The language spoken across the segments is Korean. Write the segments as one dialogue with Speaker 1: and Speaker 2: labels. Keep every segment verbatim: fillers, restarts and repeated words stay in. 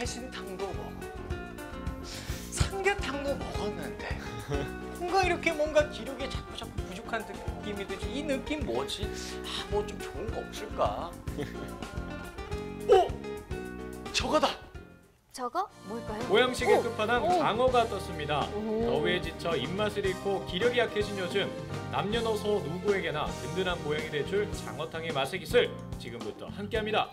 Speaker 1: 해신탕도 먹어. 삼계탕도 먹었는데 뭔가 이렇게 뭔가 기력이 자꾸 자꾸 부족한 느낌이 들지. 이 느낌 뭐지? 아, 뭐 좀 좋은 거 없을까? 오! 저거다!
Speaker 2: 저거? 뭘까요?
Speaker 3: 보양식의
Speaker 2: 오!
Speaker 3: 끝판왕
Speaker 2: 오!
Speaker 3: 장어가 떴습니다.
Speaker 2: 오.
Speaker 3: 더위에 지쳐 입맛을 잃고 기력이 약해진 요즘 남녀노소 누구에게나 든든한 보양이 될 줄 장어탕의 맛의 기술 지금부터 함께합니다.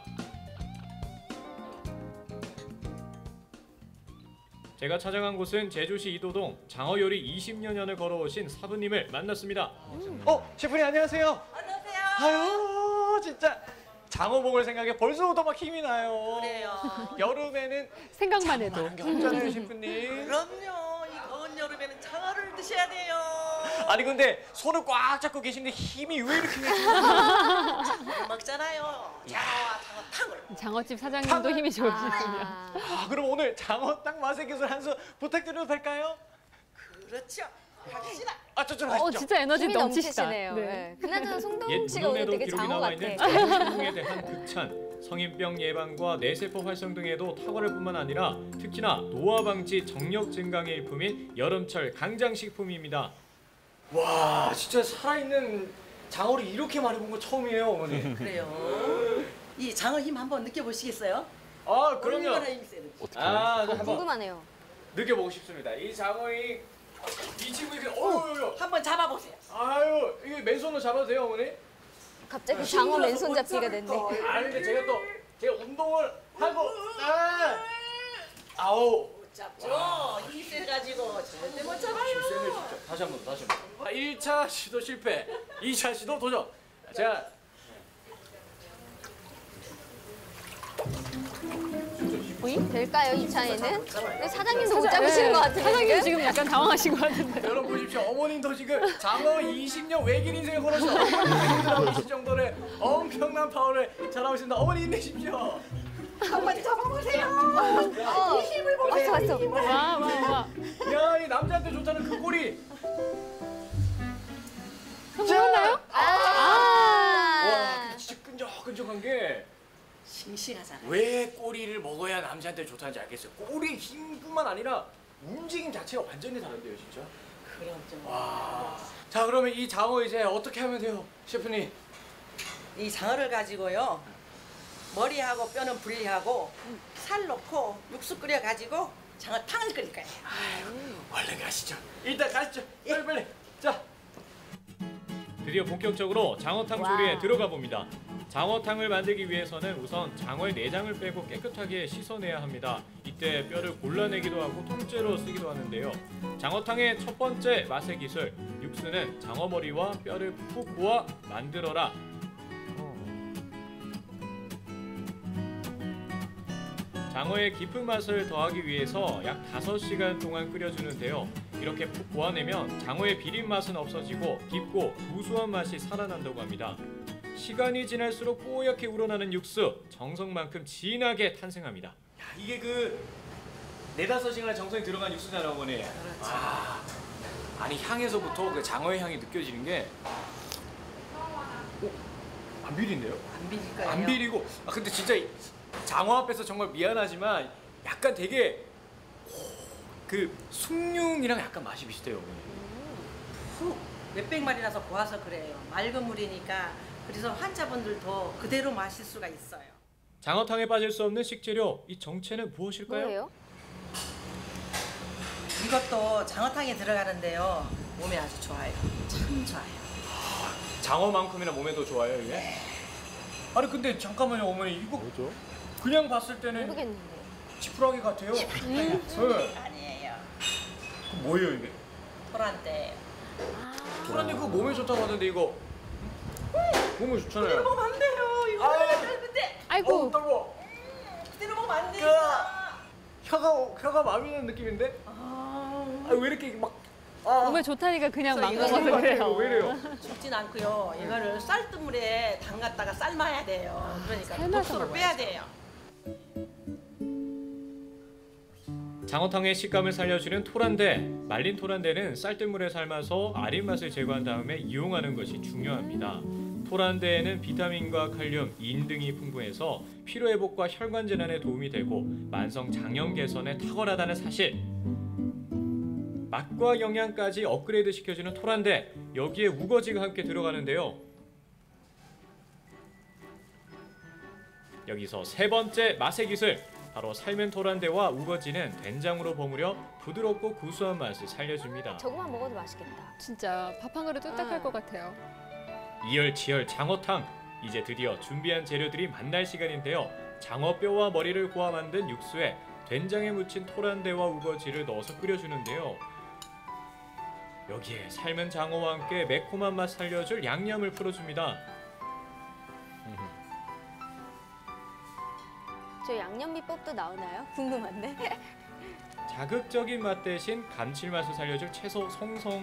Speaker 3: 제가 찾아간 곳은 제주시 이도동 장어 요리 이십 년을 걸어오신 사부님을 만났습니다.
Speaker 1: 음. 어, 셰프님 안녕하세요.
Speaker 4: 안녕하세요.
Speaker 1: 아유, 진짜 장어 먹을 생각에 벌써부터 막 힘이 나요.
Speaker 4: 그래요.
Speaker 1: 여름에는
Speaker 2: 생각만 해도.
Speaker 1: 장어 게 없잖아요, 셰프님.
Speaker 4: 그럼요. 이 더운 여름에는 장어를 드셔야 돼요.
Speaker 1: 아니 근데 손을 꽉 잡고 계신데 힘이 왜 이렇게 나세요?
Speaker 4: 장어를 먹잖아요. 장어와 장어탕을.
Speaker 2: 장어집 사장님도 힘이 좋으시군요.
Speaker 1: 아, 그럼 오늘 장어탕 맛의 기술 한 수 부탁드려도 될까요?
Speaker 4: 그렇죠. 갑시다.
Speaker 1: 아, 저쪽으로
Speaker 2: 어,
Speaker 1: 가시죠.
Speaker 2: 진짜 에너지
Speaker 5: 힘이
Speaker 2: 넘치시다.
Speaker 5: 넘치시네요.
Speaker 2: 네.
Speaker 5: 네. 그나저나 송동
Speaker 3: 옛
Speaker 5: 씨가 오늘
Speaker 3: 문헌에도
Speaker 5: 되게
Speaker 3: 기록이
Speaker 5: 장어
Speaker 3: 남아
Speaker 5: 같아.
Speaker 3: 있는 장어에 대한 극찬, 성인병 예방과 뇌세포 활성 등에도 탁월할 뿐만 아니라 특히나 노화 방지, 정력 증강의 일품인 여름철 강장식품입니다.
Speaker 1: 와, 진짜 살아있는 장어를 이렇게 많이 본 거 처음이에요, 어머니.
Speaker 4: 그래요. 이 장어 힘 한번 느껴보시겠어요?
Speaker 1: 아, 그럼요.
Speaker 4: 얼마나 힘이 세는지.
Speaker 1: 아,
Speaker 5: 어,
Speaker 1: 한번
Speaker 5: 궁금하네요.
Speaker 1: 느껴보고 싶습니다. 이 장어의 이 친구 이게 어유,
Speaker 4: 한번 잡아보세요.
Speaker 1: 아유, 이게 맨손으로 잡아도 돼요, 어머니?
Speaker 5: 갑자기 장어 맨손 잡기가 됐네.
Speaker 1: 아, 근데 제가 또 제가 운동을 하고 아, 아우.
Speaker 4: 못 잡죠. 힘이 세가지고 절대 못 잡아요.
Speaker 1: 쌤을 진짜 다시 한 번, 다시 한 번. 아, 일 차 시도 실패, 이 차 시도 도전. 제가
Speaker 5: 보이? 될까요, 이 차에는?
Speaker 4: 잡아요.
Speaker 5: 근데 사장님도 못 잡으시는 것 같은데,
Speaker 2: 사장님
Speaker 5: 지금?
Speaker 2: 지금 약간 당황하신 것 같은데.
Speaker 1: 여러분 보십시오. 어머님도 지금 장어 이십 년 외길 인생을 걸어서 어머님들 정도의 엄청난 파워를 자랑하신다. 어머니 힘내십시오.
Speaker 4: 한번 잡아보세요.
Speaker 5: 어,
Speaker 4: 이 힘을 보세요.
Speaker 5: 왔어, 왔어.
Speaker 2: 와, 와, 와.
Speaker 1: 야, 이 남자한테 좋다는 그 꼬리.
Speaker 2: 성공했나요?
Speaker 1: 와,
Speaker 5: 아!
Speaker 1: 진짜 끈적끈적한 게.
Speaker 4: 싱싱하잖아요.
Speaker 1: 왜 꼬리를 먹어야 남자한테 좋다는지 알겠어요. 꼬리 힘뿐만 아니라 움직임 자체가 완전히 다른데요, 진짜.
Speaker 4: 그럼 좀.
Speaker 1: 와. 자, 그러면 이 장어 이제 어떻게 하면 돼요, 셰프님?
Speaker 4: 이 장어를 가지고요. 머리하고 뼈는 분리하고 살 넣고 육수 끓여 가지고 장어탕을 끓일 거예요.
Speaker 1: 얼른 가시죠. 일단 가시죠. 빨리 빨리. 자.
Speaker 3: 드디어 본격적으로 장어탕
Speaker 5: 와.
Speaker 3: 조리에 들어가 봅니다. 장어탕을 만들기 위해서는 우선 장어의 내장을 빼고 깨끗하게 씻어내야 합니다. 이때 뼈를 골라내기도 하고 통째로 쓰기도 하는데요. 장어탕의 첫 번째 맛의 기술, 육수는 장어 머리와 뼈를 푹 고아 만들어라. 장어의 깊은 맛을 더하기 위해서 약 다섯 시간 동안 끓여주는데요. 이렇게 푹 고아내면 장어의 비린 맛은 없어지고 깊고 구수한 맛이 살아난다고 합니다. 시간이 지날수록 뽀얗게 우러나는 육수, 정성만큼 진하게 탄생합니다.
Speaker 1: 야, 이게 그 네다섯 시간의 정성이 들어간 육수잖아요, 어머니.
Speaker 4: 그렇죠.
Speaker 1: 아, 아니 향에서부터 그 장어의 향이 느껴지는 게, 어, 안 비린데요?
Speaker 4: 안 비릴 거예요.
Speaker 1: 안 비리고, 아 근데 진짜 이 장어 앞에서 정말 미안하지만 약간 되게 그 숭늉이랑 약간 맛이 비슷해요, 어머니.
Speaker 4: 푹 몇백 마리라서 고아서 그래요. 맑은 물이니까. 그래서 환자분들도 그대로 마실 수가 있어요.
Speaker 3: 장어탕에 빠질 수 없는 식재료, 이 정체는 무엇일까요?
Speaker 5: 뭐예요?
Speaker 4: 이것도 장어탕에 들어가는데요. 몸에 아주 좋아요. 참 좋아요.
Speaker 1: 장어만큼이나 몸에 더 좋아요, 이게? 아니 근데 잠깐만요, 어머니. 이거
Speaker 3: 뭐죠?
Speaker 1: 그냥 봤을 때는
Speaker 5: 모르겠는데.
Speaker 1: 지푸라기 같아요. 네.
Speaker 4: 아니에요.
Speaker 1: 그 뭐예요, 이게?
Speaker 4: 토란대.
Speaker 1: 토란이 그거 몸에 좋다고 하던데 이거 몸에 좋잖아요.
Speaker 4: 그대로 먹으면 안 돼요. 이거
Speaker 1: 아유.
Speaker 4: 짧은데.
Speaker 2: 아이고.
Speaker 1: 어우, 떨고.
Speaker 4: 그대로 먹으면 안 돼요.
Speaker 1: 으아. 혀가 혀가 마비는 느낌인데?
Speaker 4: 아,
Speaker 1: 아, 왜 이렇게 막 아,
Speaker 2: 몸에 좋다니까 그냥 막
Speaker 4: 그래서
Speaker 2: 먹어서
Speaker 4: 이거
Speaker 2: 그래요.
Speaker 1: 왜 이래요?
Speaker 4: 죽진 않고요. 이거를 쌀뜨물에 담갔다가 삶아야 돼요. 그러니까
Speaker 2: 삶아서
Speaker 4: 독소를
Speaker 2: 먹어야지.
Speaker 4: 빼야 돼요.
Speaker 3: 장어탕의 식감을 살려주는 토란대. 말린 토란대는 쌀뜨물에 삶아서 아린 맛을 제거한 다음에 이용하는 것이 중요합니다. 토란대에는 비타민과 칼륨, 인 등이 풍부해서 피로회복과 혈관 질환에 도움이 되고 만성 장염 개선에 탁월하다는 사실. 맛과 영양까지 업그레이드 시켜주는 토란대, 여기에 우거지가 함께 들어가는데요. 여기서 세 번째 맛의 기술, 바로 삶은 토란대와 우거지는 된장으로 버무려 부드럽고 구수한 맛을 살려줍니다.
Speaker 5: 저거만 먹어도 맛있겠다.
Speaker 2: 진짜 밥 한 그릇 뚝딱할
Speaker 5: 응.
Speaker 2: 것 같아요.
Speaker 3: 이열치열 장어탕, 이제 드디어 준비한 재료들이 만날 시간인데요. 장어뼈와 머리를 고아 만든 육수에 된장에 묻힌 토란대와 우거지를 넣어서 끓여주는데요. 여기에 삶은 장어와 함께 매콤한 맛 살려줄 양념을 풀어줍니다.
Speaker 5: 저 양념 비법도 나오나요? 궁금한데.
Speaker 3: 자극적인 맛 대신 감칠맛을 살려줄 채소 송송.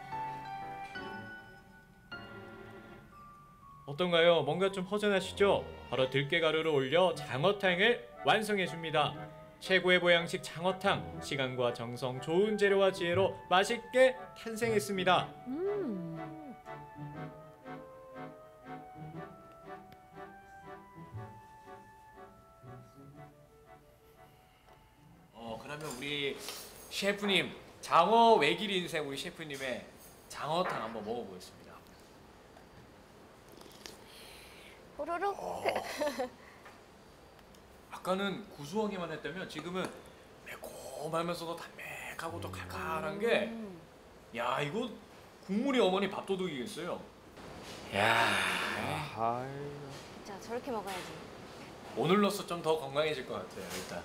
Speaker 3: 어떤가요? 뭔가 좀 허전하시죠? 바로 들깨가루를 올려 장어탕을 완성해줍니다. 최고의 보양식 장어탕, 시간과 정성, 좋은 재료와 지혜로 맛있게 탄생했습니다.
Speaker 2: 음.
Speaker 1: 어 그러면 우리 셰프님 장어 외길 인생 우리 셰프님의 장어탕 한번 먹어보겠습니다.
Speaker 5: 호로록.
Speaker 1: 아까는 구수하기만 했다면 지금은 매콤하면서도 담백하고 또 칼칼한 게, 야 이거 국물이 어머니 밥도둑이겠어요. 야
Speaker 5: 자, 저렇게 먹어야지.
Speaker 1: 오늘로써 좀 더 건강해질 것 같아요 일단.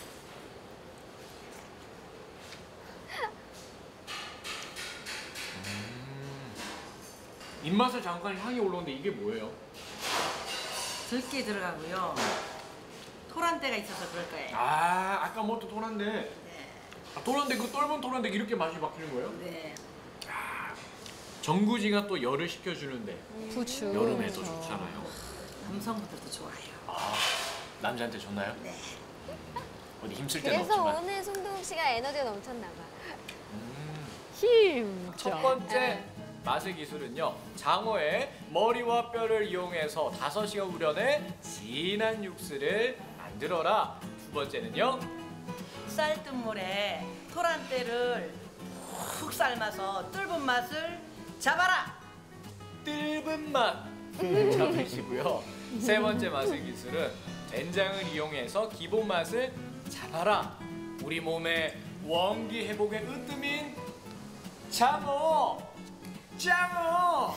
Speaker 1: 음. 입맛을 잠깐 향이 올라오는데 이게 뭐예요?
Speaker 4: 들깨 들어가고요. 토란대가 있어서 그럴 거예요.
Speaker 1: 아 아까 뭐 또 토란대.
Speaker 4: 네.
Speaker 1: 아, 토란대 그 떫은 토란대 이렇게 맛이 바뀌는 거예요?
Speaker 4: 네.
Speaker 1: 전구지가 또 열을 식혀주는데
Speaker 2: 부추.
Speaker 1: 여름에도
Speaker 2: 그렇죠.
Speaker 1: 좋잖아요.
Speaker 4: 남성분들도 좋아요.
Speaker 1: 아 남자한테 좋나요?
Speaker 4: 네.
Speaker 1: 어디 힘쓸 때는
Speaker 5: 그래서
Speaker 1: 없지만.
Speaker 5: 오늘 손동욱 씨가 에너지가 넘쳤나 봐.
Speaker 1: 음.
Speaker 2: 힘.
Speaker 1: 첫 번째 맛의 기술은요, 장어의 머리와 뼈를 이용해서 다섯 시간 우려낸 진한 육수를 만들어라. 두 번째는요,
Speaker 4: 쌀뜨 물에 토란대를 푹 삶아서 뜰분 맛을 잡아라.
Speaker 1: 뜰분 맛 잡으시고요. 세 번째 맛의 기술은 된장을 이용해서 기본 맛을 잡아라. 우리 몸의 원기 회복에 으뜸인 장어! 장어!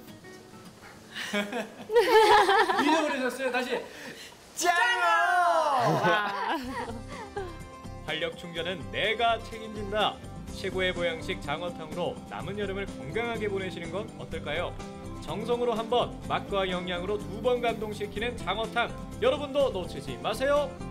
Speaker 1: 잊어버리셨어요? 다시 장어!
Speaker 3: 활력 충전은 내가 책임진다. 최고의 보양식 장어탕으로 남은 여름을 건강하게 보내시는 건 어떨까요? 정성으로 한 번, 맛과 영양으로 두 번 감동시키는 장어탕. 여러분도 놓치지 마세요.